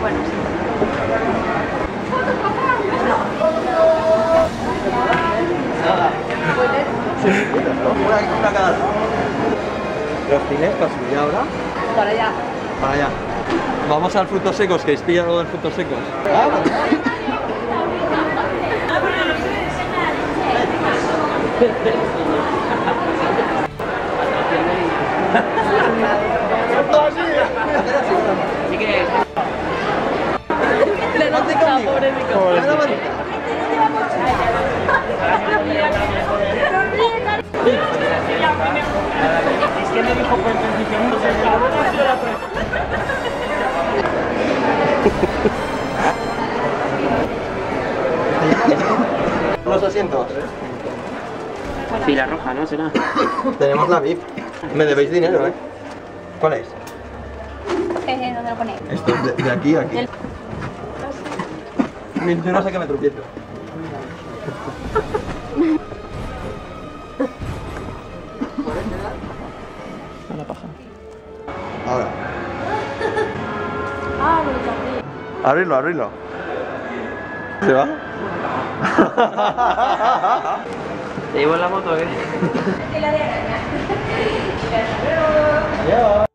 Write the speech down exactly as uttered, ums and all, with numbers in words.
Bueno, sí. Una, una cada. Los cines para subir ahora. Para allá. Para allá. Vamos al frutos secos, que es pilla algo de frutos secos. Ah, vale. Así que... Le da pica, pobre Nico. Es que me dijo por principio, no sé, Los asientos. Fila roja, ¿no? ¿Será? Tenemos la V I P. Me debéis dinero, ¿eh? ¿Cuál es? Eh, ¿dónde lo ponéis? Esto es de, de aquí a aquí. Del- Yo no sé qué me tropiezo. A la paja. Ahora. Ah, lo que Abrirlo, abrirlo. ¿Se va? ¿Te llevo en la moto o qué? la de araña. Adiós.